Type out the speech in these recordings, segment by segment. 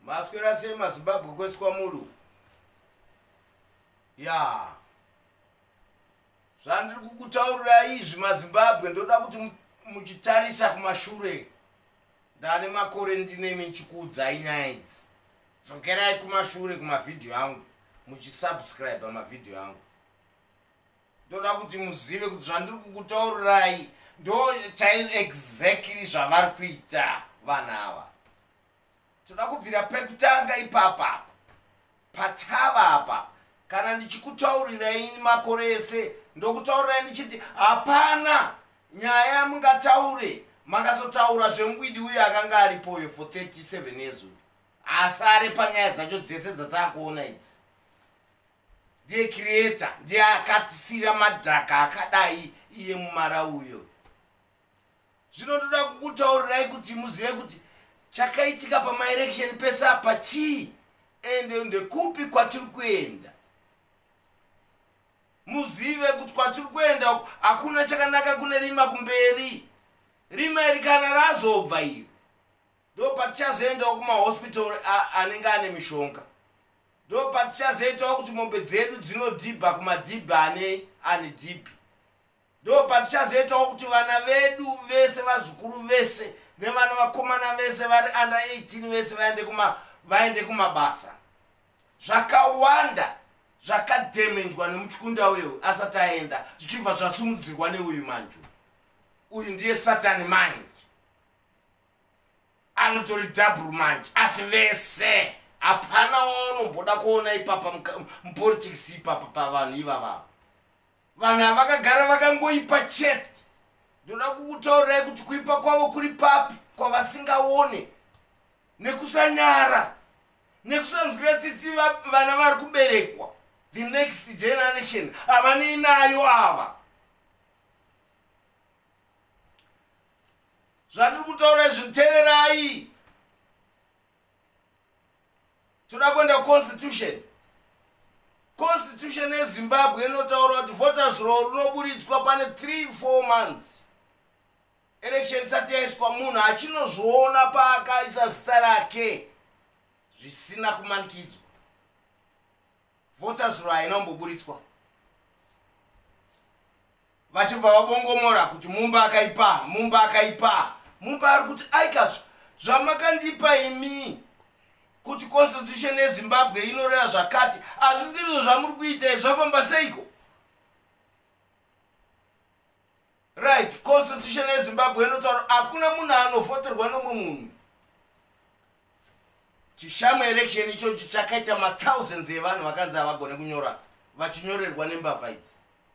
Maswera se MuZimbabwe kweswa muru. Ya. Zvandiri kukutaurira izvi MuZimbabwe ndoda kuti muchitarisa kumashure. Ndane makore ndine minchikudzai nyaya idzi. Dzokerai kumashure kumavidhiyo angu. Muchisubscribe mavidhiyo angu. Ndoda kuti muzive kuti zvandiri kukutaurirai ndo exactly zvavari kuita vanhu ava. Toda kubvira pekutanga ipapa patava apa kana ndichikutaurirai makore ese ndokutaurirai ndichiti hapana nyaya yamungataure makazotaura zvemubwidi uye akanga aripoyo for 37 years asi ari panyaya dzacho dzese dzatakuona idzi. Ndiye creator, ndiye akatisira madhaka akadai iye mumara uyo. Zvinotoda kukutaurirai kuti muzive kuti chakaitika pamaelection pese apa chii ende ndekupi kwatiri kuenda. Muzive kuti kwatiri kuenda hakuna chakanaka kune rima kumberi. Rima iri kana razobva iri ndo patichazoendawo kumahospital anenge ane mishonga. Ndo patichazoitawo kuti mombe dzedu dzinodhibha kumadhibha ane dhibhi. Ndo patichazoitawo kuti vana vedu vese vazukuru vese nevana vakomana vese vari under 18 vese vaende kumabasa. Zvakawanda zvakadhemenjwa nemuchikunda uyu asati aenda zvichibva zvasimudzirwa neuyu manju. Uyu ndiye Satani manje. Anotori double manje asi vese hapana unomboda kuona ipapa mupolitics ipapa pavanhu ivava. Vanhu avakagara vakangoipa chete. Ndoda kukutaurirai kuti kuipa kwavo kuri papi kwavasingaone nekusanyara nekusanzwira tsitsi vana vari kuberekwa. The next generation havani nayo ava. Zvandiri kutaura zviteererai. Toda kuenda constitution. Constitution yeZimbabwe inotaura kuti voters roll rinoburitswa pane 3-4 months. Election isati yaiswa munhu achinozviona paakaisa zita rake zvisina kumanikidzwa. Voters roll hainomboburitswa. Vachibva vabongomora kuti Mumba akaipa. Mumba ari kuti aikazvo zvamakandipa imi kuti constitution yeZimbabwe inoreva zvakati hazvizvo zvamuri kuita zvafamba seiko. Right, constitution yeZimbabwe inotaura hakuna munhu anovoterwa nomwe munhu. Chishamu election ichocho chakaita ma1000s evanhu vakanzi havagone kunyora vachinyorerwa nembavha idzi.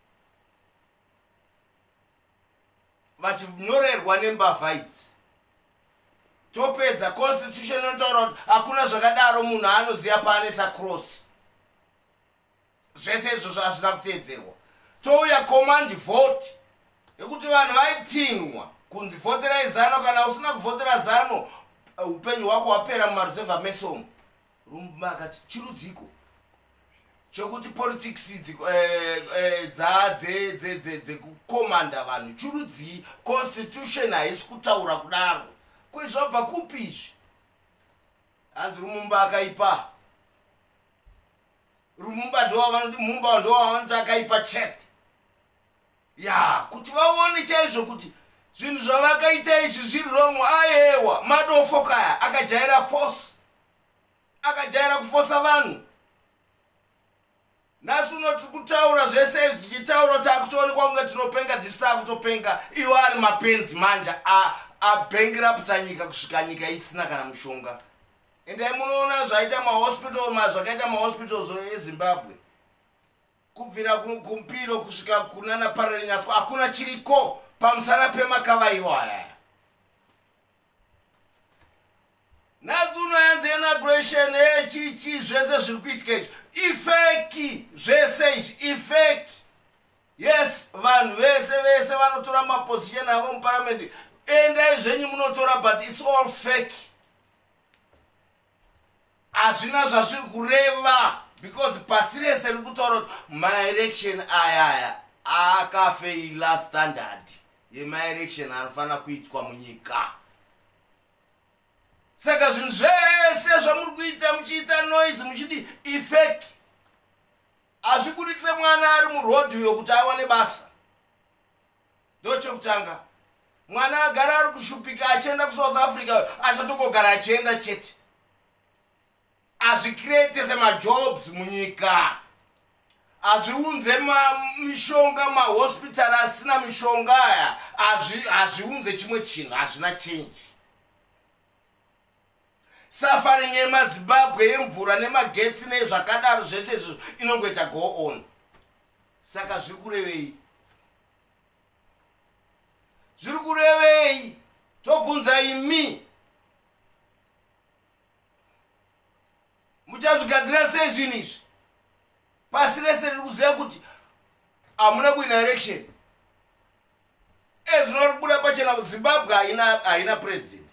Vachinyorerwa nembavha idzi. Topedza constitution inotaura kuti hakuna zvakadaro munhu anoziva paanesa cross. Zvese izvo hazvina kuteedzerwa. Touya command vote yekuti vanhu vaitinwa kunzi voterai zano kana usina kuvhotera zano upenyu hwako hwapera mumaruzevha mesomo. Rumba akati chirudziko chokuti politics dzekukomanda vanhu chirudzi constitution haisi kutaura kudaro. Kwezvabva kupi izvi? Hanzi Rumumba akaipa. Rumumba ndo wavanoti akaipa chete. Ya, kuti vaone chaizvo kuti zvinhu zvavakaita izvi zviri wrong. Ayewa madofo kaya akajaira force. Akajaira kufosa vanhu. Nhasi unoti kutaura zvese izvi tichitaura kuti akutoonekwa kunge tinopenga disita kutopenga. Iwo ari mapenzi manja abankrupta nyika kusvika nyika isina kana mushonga. Endai munoona zvaita zvakaita mahospitals eZimbabwe. Kubvira kumpiro kusvika kunana Parizvino hakuna chiriko pamusana pemakava iwaya. Nhasi unoyanza inauguration chichi zvese zviri kuitika izvi ifeki. Zvese izvi ifeki. Yes, vanhu vese vanotora maposition avo muparliament. Endai zvenyu munotora but it's all fake. Hazvina zvazviri kureva because pasi rese riri kutaura kuti maelection aya akafeila standard yemaelection anofanira kuitwa munyika. saka zvinhu zvese zvamuri kuita muchiita noise muchidi ifeki azvibuditse mwana ari murodhiyo kuti awane basa. Ndochekutanga mwana agara ari kushupika achienda kuSouth Africa achatongogara achienda chete. Azvicreate semajobs munyika, azviunze mishonga mahospital asina mishonga aya, azviunze chimwe chinhu, hazvina change. Suffering yeMuZimbabwe yemvura nemagetsi nezvakadaro zvese izvo inongoita go on. Saka zviri kurevei? Zviri kurevei? Tobvunza imi. Muchazvigadzira sei zvinhu izvi? Pasi rese riri kuziva kuti hamuna kuina election. Ezvinori kubuda pachena kuti Zimbabwe haina president.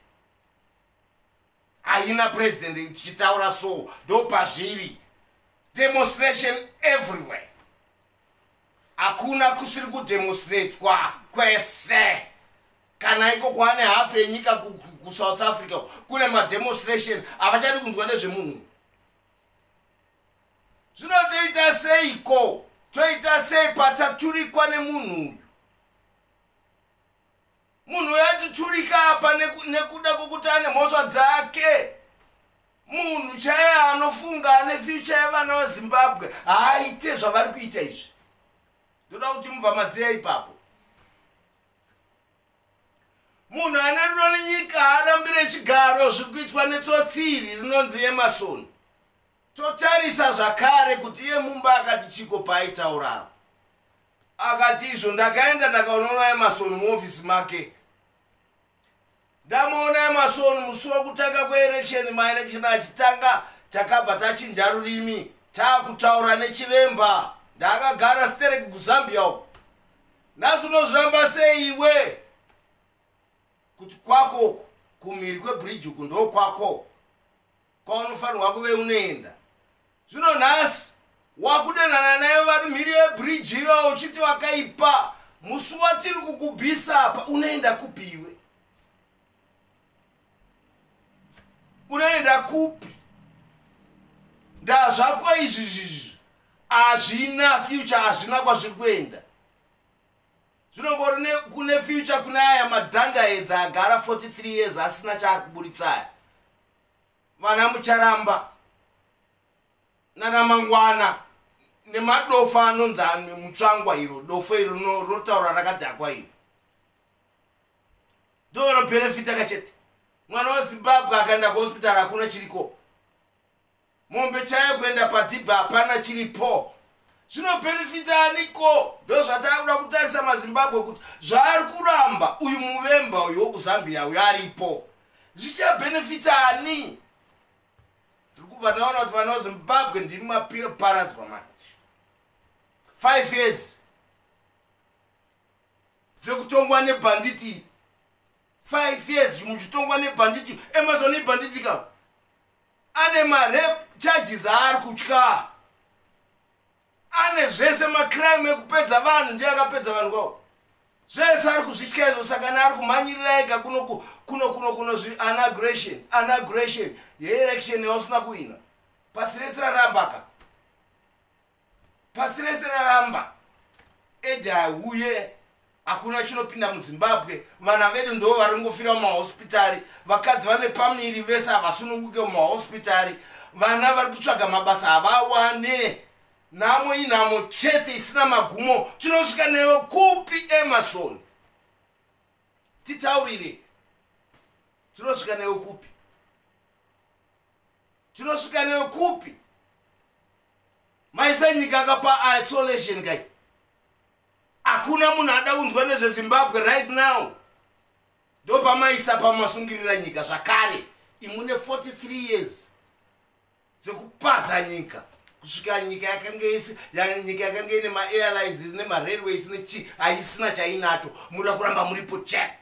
Haina president tichitaura so ndo pazviri. Demonstration everywhere. Hakuna kusiri kudemonstrate kwese. Kana iko kwane half yenyika kuSouth Africa kune mademonstration havachadi kunzwa nezvemunhu. Zvinotoita seiko? Toita sei pataturikwa nemunhu uyu? Munhu yatiturika apa nekuda kwokuti ane mhosva dzake. Munhu chaiye anofunga ane future yevana veZimbabwe haaite zvavari kuita izvi. Ndoda kuti mubva maziya ipapo. Munhu ane rudo nenyika haarambire chigaro zviri kuitwa netsotsiri rinonzi Emerson. Totarisa zvakare kuti iye Mumba akati chiko paaitaura. Akati izvo ndakaenda ndakaona Emerson muofisi make. Ndamuona Emerson musi wekutanga kweelection, maelection achitanga takabva tachinja rurimi taakutaura nechivemba. Ndakagara stereki kuZambia uko. Nhasi unozviramba sei iwe? Kuti kwako kumhiri kwebridge uku ndo kwako kwaunofanirwa kuve unoenda. Zvino nhasi wakudenhana naye vari mhiri yebridge iyo uchiti wakaipa. Musi watiri kukubvisa apa unoenda kupi iwe? Unoenda kupi? Ndazvako izvi hazvina future, hazvina kwazviri kuenda. Zvinongori kune future kuna aya madhandaedza agara 43 years asina chaari kuburitsa. Vana mucharamba naNaMnangagwa nemadofa anonzi mutsvangwa iro, dofo iro rinotaura rakadhakwa iro. Ndo benefita kachete. Mwana weZimbabwe akaenda kuhospital hakuna chiriko. Mombe chaiye kuenda padhibha hapana chiripo. Zvinobenefita aniko? Ndo zvatakuda kutarisa maZimbabwe kuti zvaari kuramba uyu muvemba uyu wekuZambia uyu aripo. Zvichabenefita ani? Tiri kubva taona kuti vana veZimbabwe ndiri maparadzwa manje. 5 years dzekutongwa nebhanditi. 5 years muchitongwa nebhanditi. Emerson ibhanditi ka ane marep charges aari kutya. Ane zvese macrime ekupedza vanhu ndiye akapedza vanhu kwavo. Zvese ari kuzvitya izvo, saka naari kumhanyirira ega kuno inauguration yeelection yausina kuina. Pasi rese raramba ka. Pasi rese raramba. Ede auye hakuna chinopinda muZimbabwe. Vana vedu ndo vari kungofira mumahospitari. Vakadzi vane pamiri vese havasununguke mumahospitari. Vana vari kutsvaga mabasa havawane. Nhamo inhamo chete isina magumo. Tinosvika newe kupi Emerson? Titaurire. Tinosvika newe kupi? Tinosvika newe kupi? Maisa nyika akapa isolation kai. Hakuna munhu ada kunzwa nezveZimbabwe right now. Ndo pamaisa pamasungirira nyika zvakare. Imune 43 years dzekupaza nyika. Kusvika nyika yakanga ine maairlines nemarailways nechi haisina chainacho. Muda kuramba muripo check.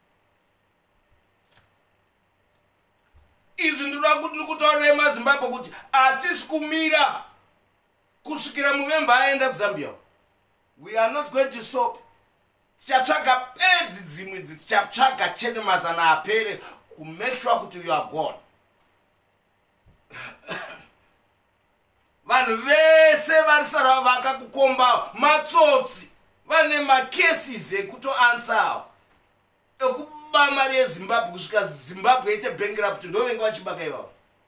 Izvi ndinoda kuti ndikutaurire maZimbabwe kuti hatisi kumira kusvikira muvemba aenda kuZambia. We are not going to stop. Tichatsvaga bedzi dzimwe tichatsvaga chete mazana apere ku make sure kuti you are gone. vanhu vese varisara vakakukomba matsotsi vane macases ekutoansawo ekuba mari yezimbabwe kusvika zimbabwe ite bankrupt ndovenge vachibaka ivavo.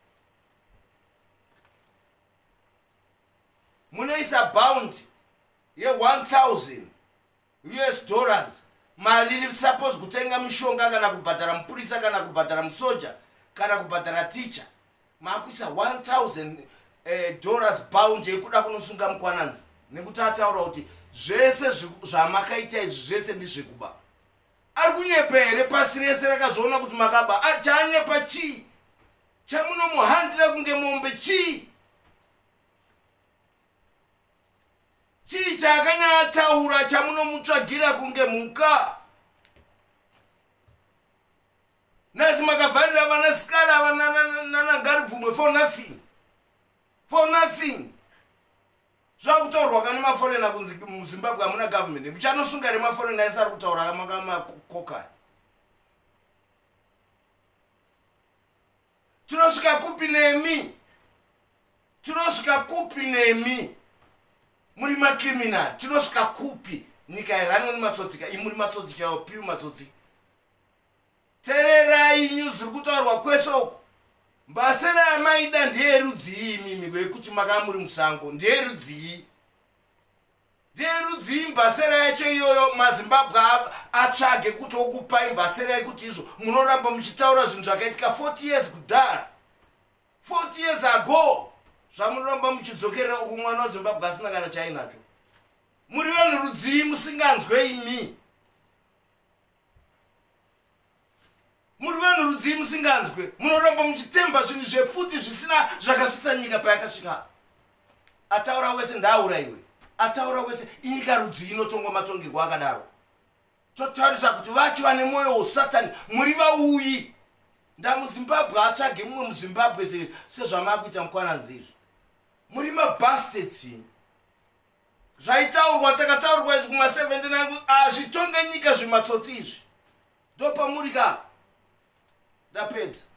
Munoisa bound ye 1000 US dollars mari iri suppose kutenga mishonga kana kubhadhara mupurisa kana kubhadhara musoja kana kubhadhara teacher. Makuisa 1000 dollars bound yekuda kunosunga mukwananzi nekuti ataura kuti zvese zvamakaita izvi zvese ndizvekuba. Ari kunyepa here pasi rese rakazoona kuti makaba? Chanyepa chii? Chamunomuhandira kunge mombe chii? Chii chaakanyataura chamunomutsvagira kunge mhuka? Nasi makavharira vanasikara vananangaribvumwe for nothing. For nothing. Zvakutaurwa kana maforena kunzi muZimbabwe hamuna government. Muchanosunga remaforena ese ari kutaura makoka. Tunosvika kupi nemi? Tunosvika kupi nemi? Muri macriminal. Tunosvika kupi? Nyika iranwa nematsotsika. Imuri matsotsi chavo piu matsotsi. Tererai news iri kutaurwa kwese uko. Mbasera yamaida ndeyerudzi mimi wekuti makamuri musango ndeyerudzi. Ndeyerudzi mbasera yacho iyoyo maZimbabwe atsvage kuti okupai mbasera yekuti izvo munoramba muchitaura zvinhu zvakaitika 40 years kudhara. 40 years ago. Zvamunoramba muchidzokerera uku mwana weZimbabwe asina kana chainacho. Muri vanhu rudzi musinganzwe imi. Muri vanhu rudzi musinganzwe. Munoramba muchitemba zvinhu zvepfuti zvisina zvakasvitsa nyika payakasvika. Ataura wese ndaurayiwe. Ataura wese inyika rudzi inotongwa matongerwo akadaro. Totarisa kuti vacho vane mwoyo wosatani. Muri vauyi. NaMnangagwa atsvage mumwe muZimbabwe sezvamakuita mukwananzi izvi. Muri mabastards. Zvaitaurwa takataurwa izvi kuma79 azvitonge nyika zvimatsotsi izvi. Ndopamuri ka. Ndapedza.